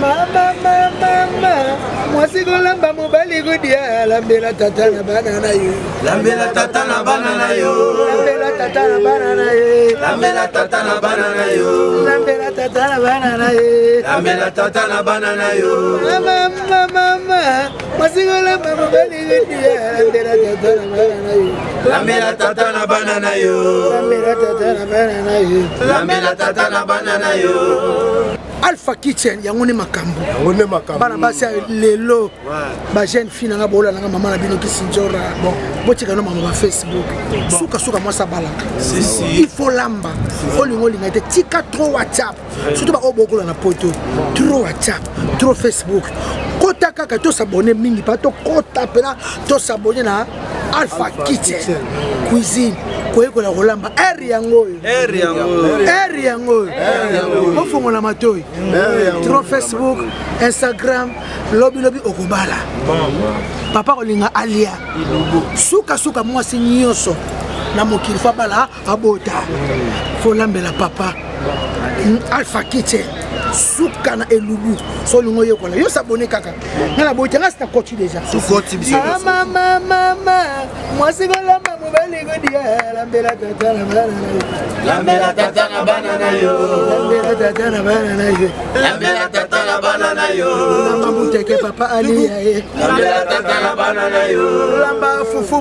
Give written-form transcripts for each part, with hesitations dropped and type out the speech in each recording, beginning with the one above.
Mama, mwasi kolamba mobali godia lambela tata na banana yo. Lambela tata na banana yo. Lambela tata na banana yo. Lambela tata na banana yo. Lambela tata na banana yo. Lambela tata na banana yo. Mama, mwasi kolamba mobali godia lambela tata na banana yo. Lambela tata na banana yo. Lambela tata na banana yo. Lambela tata na banana yo. Alpha Kitchen yangone makambo. Yangone makambo. Bana basi lelo. Ba jeune fille nga bola nga mama na bino kisinjora. Bon, botika no mama ba Facebook. Suka mwasa balaka. Si. Il faut lamba. Olingo linga te tika trop WhatsApp. Surtout ba obokola na poto. Trop WhatsApp, trop Facebook. Kota kaka to s'abonner mingi pa to kota pena to s'abonner na Alpha Kitchen. Cuisine. Koyekola kolamba eri yango. Eri yango. Ofongo na matoi. Trop Facebook, Instagram, lobby okobala. Papa kolinga alia. Suka mwasi nyoso. Na mokili fa bala abota. Fo lambela papa. Alpha Kitchen. Suka na elulu. So lingo yekola. Yo s'abonner kaka. Ngala boita nga sta koti déjà. Koti biso. Mama. Mwasi kolamba mobali godia lambela tata na banana yo. Lambela tata na banana yo. Lambela tata na banana yo. Lambela tata na banana yo. Lamba buteke papa ali ya. Lambela tata na banana yo. Lamba fufu.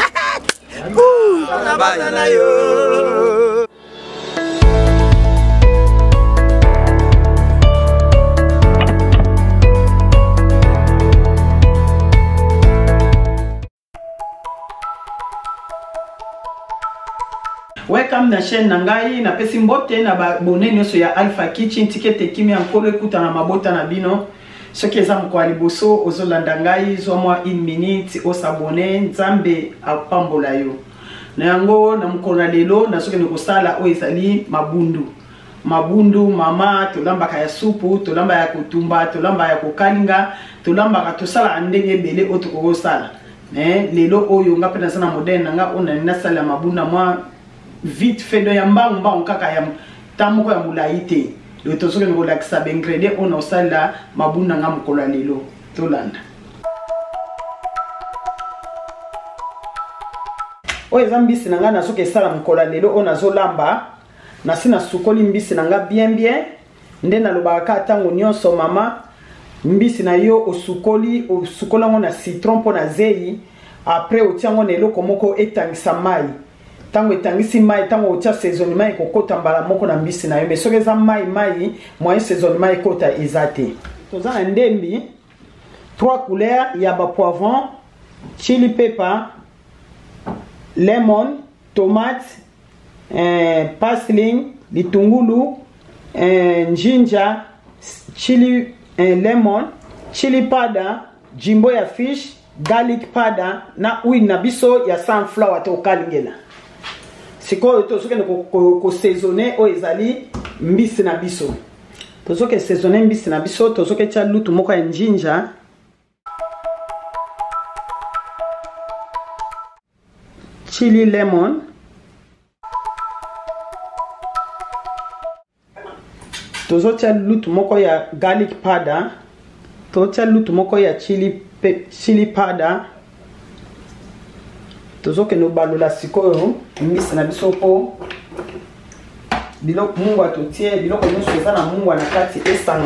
Na banana yo. Welcome na chaîne Nangai na pesi mbote na abonné nyoso ya Alpha Kitchen tikete kimi encore écoute na mabota na bino soki eza mko liboso ozolanda ngai zo mwa 1 minute o s'abonner nzambe apambola yo na yango na mkona lelo na soki nikosala o ezali mabundu mama tolamba ya supu tolamba ya kutumba tolamba ya kokalinga tolamba tosala ndenge bele o tukosala lelo oyo ngapena sana moderne nga ona nasala mabunda mwa vite fait de yamba kaka ya tamoko ya mulaite le tosoke ngo lakisa bengredient on osala mabunda nga mkola lelo tolanda oyo zambisi nanga na soke sala mkola lelo on azolamba na sina sukoli mbisi nanga bien nde na lobaka tango nyonso mama mbisi na yo osukola ngo na citron po na zei après otiango na eloko moko etangisa mai tango etangisi mai tango otia saisonnement ekokota mbala moko na mbisi na yo mais soki eza mai moyen saisonnement ekota eza te toza na ndembi 3 couleurs ya ba poivron chili pepper lemon tomate parsley litungulu ginger chili lemon chili powder jimbo ya fish garlic powder na huile na biso ya sunflower to kalingela sikoyo tozoke ko saisonner o ezali mbisi na biso tozoke saisonner mbisi na biso tozoke tia lutu moko ya ginger chili lemon tozotia lutu moko ya garlic powder tozotia lutu moko ya chili powder tozoke no balola sikoyo mbisi na biso po biloko mungwa totie biloko nyonso eza na mungwa na kati esanga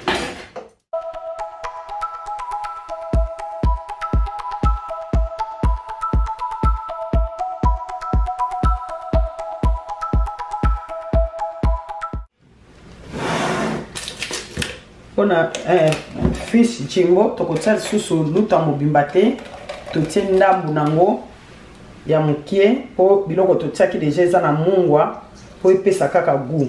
pona fish jimbo tokotia susu luta mobimba te totie ndambu nango ya mukie po biloko totiaki deja eza na mungwa po epesa kaka goût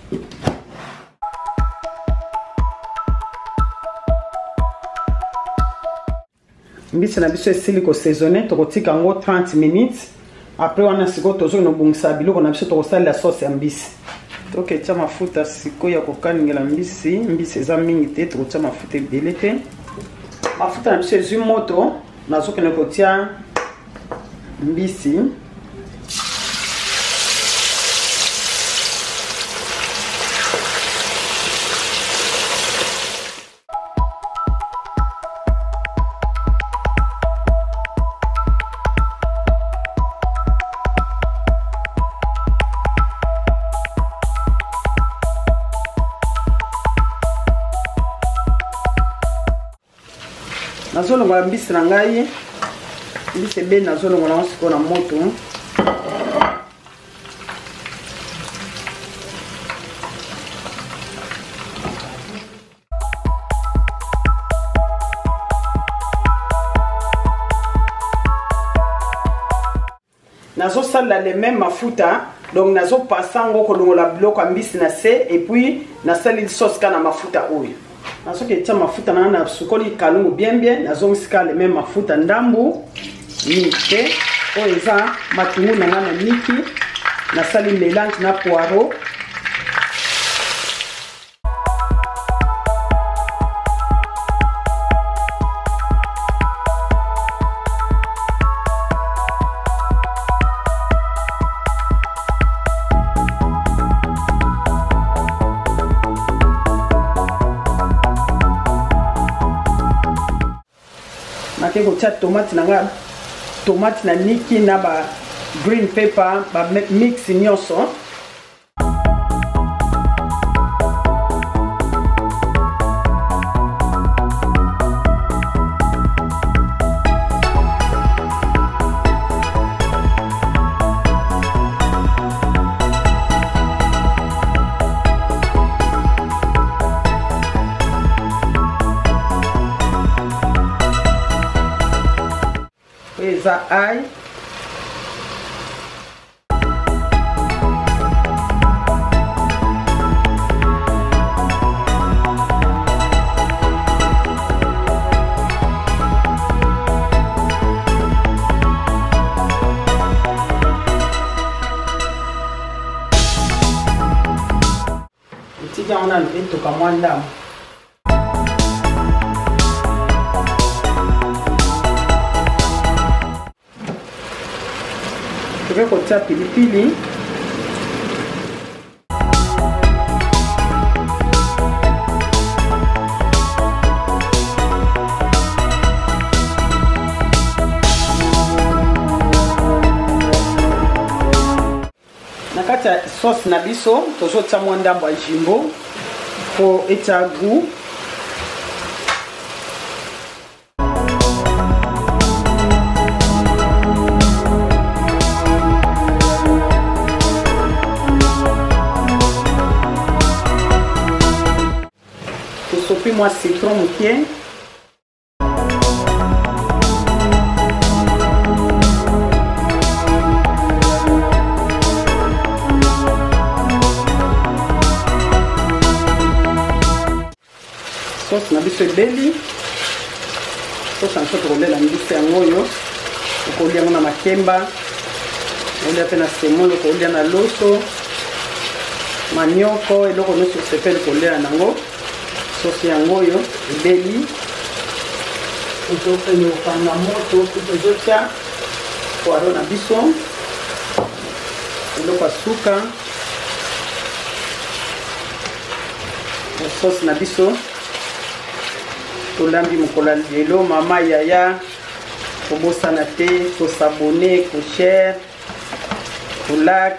mbisi na biso esili ko saisonner tokotika ngo 30 minutes après wana siko tozo no bungisa biloko na biso tokosalela sauce ya mbisi toketia mafuta siko ya kokaningela mbisi eza mingi te tokotia mafuta ebele te mafuta na biso ezwi moto nazokende kotia mbisi nazolongola mbisi na ngai mbisi ebeli nazolongola yango sikoyo na moto nazosala le même mafuta donc nazopasa yango kolongola biloko ya mbisi na se et puis nasali sauce ka na mafuta oyo nasoki etia mafuta na sukoli kalungu bien nazongisika le même mafuta ndambu mike oyo eza matungulu na nga na niki nasali mélange na poireau kotia tomate na niki na ba green pepper ba mix nyonso eza ail etika wana etoka mwa ndambo kotia pilipili na kati ya sauce na biso tozotia mwa ndambo ya jimbo po etia goût sopi moi citron mokie sauce na biso ebeli sauce na soto kolela mbisi yango oyo okolia yango na makemba okolia pe na semoule okolia na loso manioko eloko nyonso osepeli kolia nango sauce yango oyo ebeli tozopene kopanga moto tozotia poireau na biso eloko ya suka sauce na biso tolambi mokolo ya lelo mama yaya kobosana te tosabone kosher kolak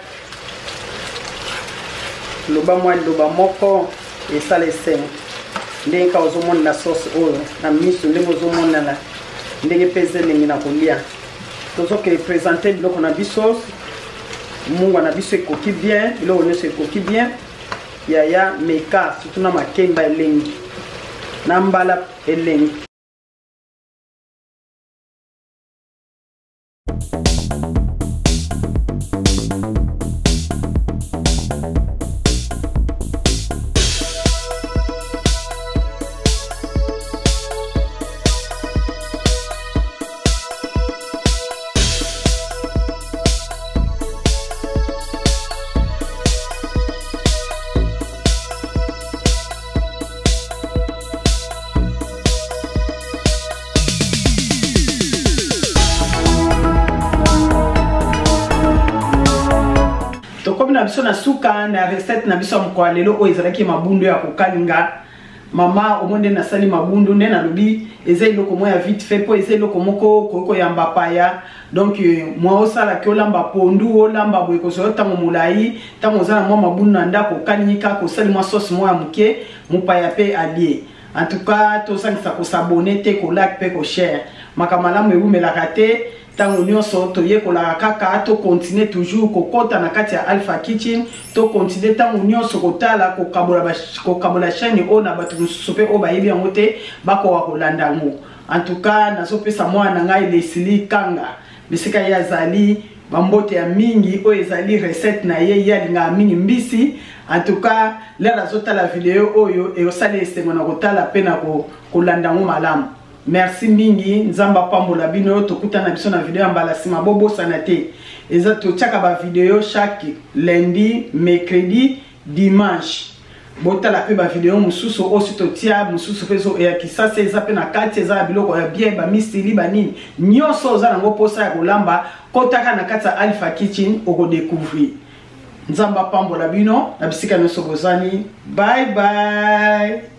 loba mwa liloba moko esala esengo ndenge ka ozomona na sauce oyo na miso ndenge ozomona ndenge mpe ezelengi na kolia tozoke présenter biloko na biso mungwa na biso ekoki bien biloko nyonso ekoki bien yaya meka surtout na makemba elengi na mbala elengi na biso na suka na recette na biso mko lelo o ezalaki mabundu ya kokalinga mama omonde na sali mabundu nde na lobi eza iloko mo ya vite fait po eza iloko moko koko ya mbapaya donc moi osala ki olamba pondu olamba boye ko so tango mulai tango za na mwa mabundu na ndako kalinga ko sali mwa sauce mo ya muke mupaya pe allié En tout cas, tout ça qui s'abonner, ko like, pe ko share. Makamala me la raté. Tant union sotoye ko la kaka to continuer toujours ko kota na kati ya Alpha Kitchen to continuer tant union sokotala ko kabola chaîne o na batu sope o ba yebi ngote bako wa kolanda ngo. En tout cas nazo pesa mwana ngai Leslie Kanga bisika ya zali bambote ya mingi o ezali recette na ye ya linga mingi mbisi. En tout cas la razota la vidéo oyo e osale esengo na kotala pena ko kolanda ngo malamu. Merci mingi nzamba pambola bino tokutana biso na video mbala sima bobo sanate eza to chaka ba video chaque lundi, mercredi, dimanche. Botala pe ba video mususu osi to tia mususu peso ya kisasa eza pe na kati eza biloko ya bien ba misili ba nini nyonso za nango posa ya kolamba kotaka na kati Alpha Kitchen oko découvrir. Nzamba pambola bino na bisika no sobozani. Bye bye.